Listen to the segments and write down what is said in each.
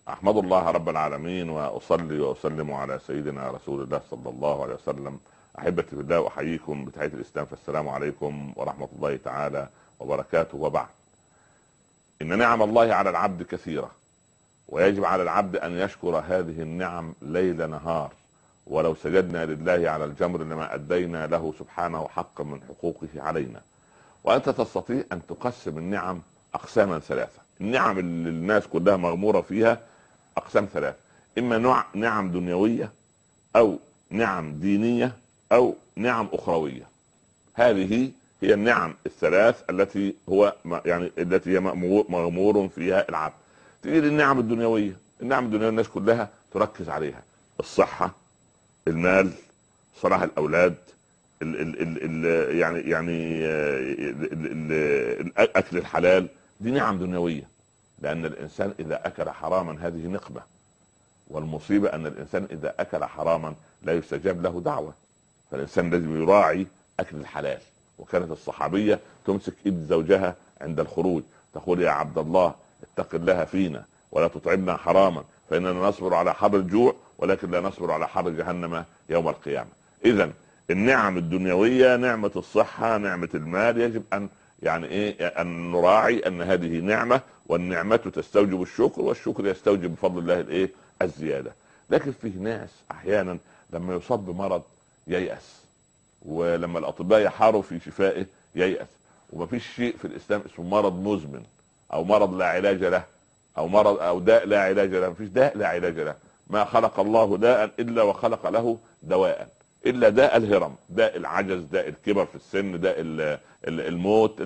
أحمد الله رب العالمين وأصلي وأسلم على سيدنا رسول الله صلى الله عليه وسلم. أحبتي في الله، أحييكم بتحية الإسلام، فالسلام عليكم ورحمة الله تعالى وبركاته. وبعد، إن نعم الله على العبد كثيرة، ويجب على العبد أن يشكر هذه النعم ليل نهار. ولو سجدنا لله على الجمر لما أدينا له سبحانه حقا من حقوقه علينا. وأنت تستطيع أن تقسم النعم أقساما ثلاثة. النعم اللي الناس كلها مغمورة فيها أقسام ثلاثة: إما نعم دنيوية، أو نعم دينية، أو نعم أخروية. هذه هي النعم الثلاث التي هي مغمور فيها العبد. تيجي للنعم الدنيوية. النعم الدنيوية الناس كلها تركز عليها: الصحة، المال، صلاح الأولاد، الأكل الحلال. دي نعم دنيوية، لأن الإنسان إذا أكل حراما هذه نقمة. والمصيبة أن الإنسان إذا أكل حراما لا يستجاب له دعوة، فالإنسان لازم يراعي أكل الحلال. وكانت الصحابية تمسك إيد زوجها عند الخروج تقول: يا عبد الله، اتق الله فينا ولا تطعمنا حراما، فإننا نصبر على حر الجوع ولكن لا نصبر على حر جهنم يوم القيامة. إذن النعم الدنيوية، نعمة الصحة، نعمة المال، يجب أن أن نراعي أن هذه نعمة، والنعمة تستوجب الشكر، والشكر يستوجب بفضل الله الزيادة. لكن فيه ناس أحيانا لما يصاب بمرض ييأس، ولما الأطباء يحاروا في شفائه ييأس. ومفيش شيء في الإسلام اسمه مرض مزمن، أو مرض لا علاج له، أو مرض أو داء لا علاج له. مفيش داء لا علاج له. ما خلق الله داء إلا وخلق له دواء، إلا داء الهرم، داء العجز، داء الكبر في السن، داء الموت.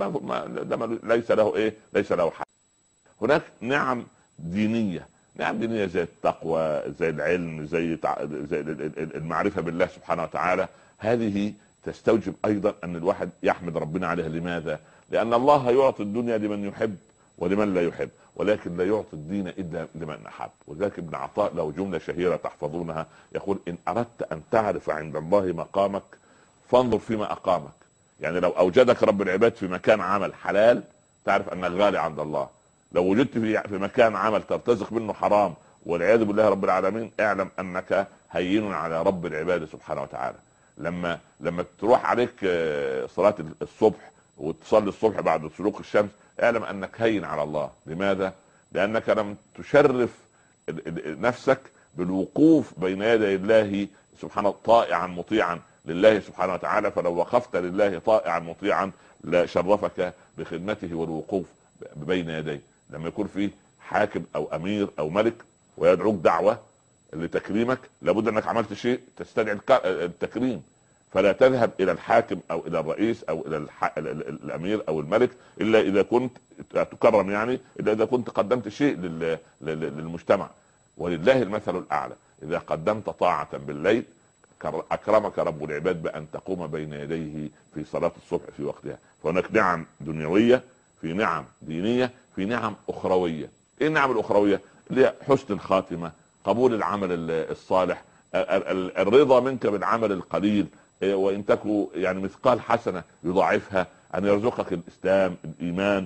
ده ليس له حل. هناك نعم دينية. نعم دينية زي التقوى، زي العلم، زي المعرفة بالله سبحانه وتعالى. هذه تستوجب أيضا أن الواحد يحمد ربنا عليها. لماذا؟ لأن الله يعطي الدنيا لمن يحب ولمن لا يحب، ولكن لا يعطي الدين إلا لمن أحب. وذلك ابن عطاء له جملة شهيرة تحفظونها، يقول: إن أردت أن تعرف عند الله مقامك فانظر فيما أقامك. يعني لو أوجدك رب العباد في مكان عمل حلال تعرف أنك غالي عند الله. لو وجدت في مكان عمل ترتزق منه حرام والعياذ بالله رب العالمين، اعلم أنك هين على رب العباد سبحانه وتعالى. لما تروح عليك صلاة الصبح وتصلي الصبح بعد شروق الشمس، اعلم انك هين على الله. لماذا؟ لانك لم تشرف نفسك بالوقوف بين يدي الله سبحانه طائعا مطيعا لله سبحانه وتعالى. فلو وقفت لله طائعا مطيعا لشرفك بخدمته والوقوف بين يديه. لما يكون فيه حاكم او امير او ملك ويدعوك دعوة لتكريمك، لابد انك عملت شيء تستدعي التكريم. فلا تذهب الى الحاكم او الى الرئيس او الى الامير او الملك الا اذا كنت تكرم، الا اذا كنت قدمت شيء للمجتمع. ولله المثل الاعلى: اذا قدمت طاعة بالليل اكرمك رب العباد بان تقوم بين يديه في صلاة الصبح في وقتها. فهناك نعم دنيوية، في نعم دينية، في نعم اخروية. ايه النعم الاخروية؟ اللي هي حسن الخاتمة، قبول العمل الصالح، الرضا منك بالعمل القليل، وان تكو مثقال حسنة يضاعفها، ان يرزقك الاسلام، الايمان،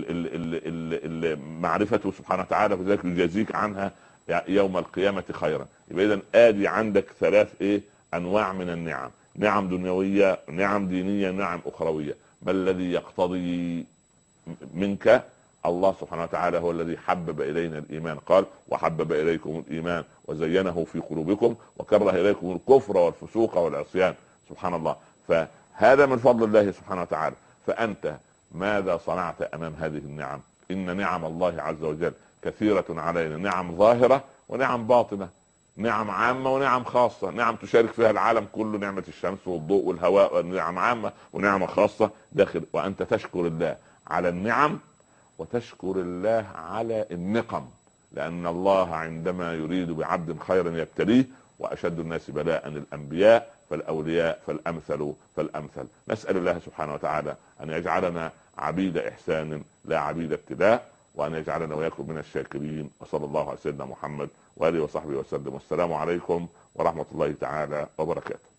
معرفته سبحانه وتعالى، فذلك يجازيك عنها يوم القيامة خيرا. يبقى اذا ادي عندك ثلاث انواع من النعم: نعم دنيوية، نعم دينية، نعم اخروية. ما الذي يقتضي منك؟ الله سبحانه وتعالى هو الذي حبب إلينا الإيمان، قال: وحبب إليكم الإيمان وزينه في قلوبكم وكره إليكم الكفر والفسوق والعصيان. سبحان الله. فهذا من فضل الله سبحانه وتعالى. فأنت ماذا صنعت أمام هذه النعم؟ إن نعم الله عز وجل كثيرة علينا، نعم ظاهرة ونعم باطنة، نعم عامة ونعم خاصة. نعم تشارك فيها العالم كله، نعمة الشمس والضوء والهواء، نعم عامة ونعمة خاصة داخل. وأنت تشكر الله على النعم وتشكر الله على النقم، لأن الله عندما يريد بعبد خيرا يبتليه. وأشد الناس بلاء الأنبياء فالأولياء فالأمثل فالأمثل. نسأل الله سبحانه وتعالى أن يجعلنا عبيد إحسان لا عبيد ابتلاء، وأن يجعلنا وياكم من الشاكرين. وصلى الله على سيدنا محمد وآله وصحبه وسلم. والسلام عليكم ورحمة الله تعالى وبركاته.